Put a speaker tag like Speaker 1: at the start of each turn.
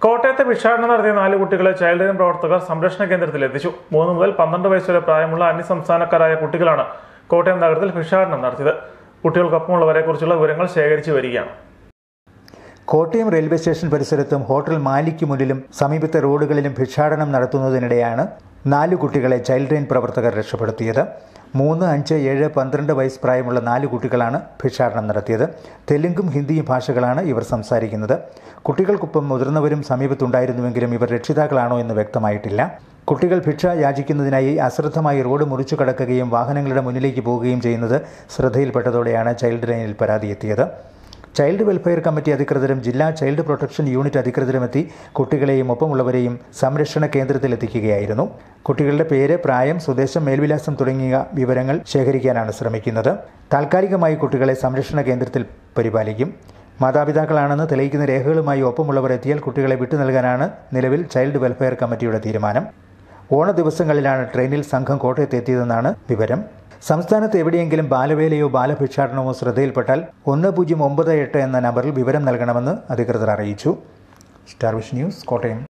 Speaker 1: കോട്ടയത്തെ ഭിക്ഷാടനം നടത്തിയ 4 കുട്ടികളെ ചൈൽഡ് ലൈൻ പ്രവർത്തകർ സംരക്ഷണ കേന്ദ്രത്തിൽ എത്തിച്ചു. 3 മുതൽ 12 വയസ്സ് വരെ പ്രായമുള്ള അന്യസംസ്ഥാനക്കാരായ കുട്ടികളാണ് കോട്ടയം നഗരത്തിൽ ഭിക്ഷാടനം നടത്തിയത്. കുട്ടികൾക്കൊപ്പമുള്ളവരെ കുറിച്ചുള്ള വിവരങ്ങൾ ശേഖരിച്ചു വരികയാണ്.
Speaker 2: കോട്ടയം റെയിൽവേ സ്റ്റേഷൻ പരിസരത്തും ഹോട്ടൽ മാലിക്ക് മുന്നിലും സമീപത്തെ റോഡുകളിലും ഭിക്ഷാടനം നടത്തുന്നതിനിടെയാണ് 4 കുട്ടികളെ ചൈൽഡ് ലൈൻ പ്രവർത്തകർ രക്ഷപ്പെടുത്തിയത്. 3, 5, 7, 12 വയസ്സ് പ്രായമുള്ള 4 കുട്ടികളാണ് ഭിക്ഷാടനം നടത്തിയത്. തെലുങ്കും ഹിന്ദിയും ഭാഷകളാണ് ഇവർ സംസാരിക്കുന്നത്. കുട്ടികൾക്കൊപ്പം മുതിർന്നവരും സമീപത്തുണ്ടായിരുന്നുവെങ്കിലും ഇവർ രക്ഷിതാക്കളാണോ എന്ന് വ്യക്തമായിട്ടില്ല. കുട്ടികൾ ഭിക്ഷ യാചിക്കുന്നതിനായി അശ്രദ്ധമായി റോഡ് മുറിച്ചു കടക്കുകയും വാഹനങ്ങളുടെ മുന്നിലേക്ക് പോവുകയും ചെയ്യുന്നത് ശ്രദ്ധയിൽപ്പെട്ടതോടെയാണ് ചൈൽഡ് ലൈനിൽ പരാതി എത്തിയത്. ചൈൽഡ് വെൽഫെയർ കമ്മിറ്റി അധികൃതരും ജില്ലാ ചൈൽഡ് പ്രൊട്ടക്ഷൻ യൂണിറ്റ് അധികൃതരുമെത്തി കുട്ടികളെയും ഒപ്പമുള്ളവരെയും സംരക്ഷണ കേന്ദ്രത്തിലെത്തിക്കുകയായിരുന്നു. കുട്ടികളുടെ പേര്, പ്രായം, സ്വദേശം, മേൽവിലാസം തുടങ്ങിയ വിവരങ്ങൾ ശേഖരിക്കാനാണ് ശ്രമിക്കുന്നത്. താൽക്കാലികമായി കുട്ടികളെ സംരക്ഷണ കേന്ദ്രത്തിൽ പരിപാലിക്കും. മാതാപിതാക്കളാണെന്ന് തെളിയിക്കുന്ന രേഖകളുമായി ഒപ്പമുള്ളവർ എത്തിയാൽ കുട്ടികളെ വിട്ടു നൽകാനാണ് നിലവിൽ ചൈൽഡ് വെൽഫെയർ കമ്മിറ്റിയുടെ തീരുമാനം. ഓണ ദിവസങ്ങളിലാണ് ട്രെയിനിൽ സംഘം കോട്ടയത്ത് എത്തിയതെന്നാണ് വിവരം. സംസ്ഥാനത്ത് എവിടെയെങ്കിലും ബാലവേലയോ ബാലഭിക്ഷാടനമോ ശ്രദ്ധയിൽപ്പെട്ടാൽ 1098 എന്ന നമ്പറിൽ വിവരം നൽകണമെന്ന് അധികൃതർ അറിയിച്ചു. Starvision news, Kottayam.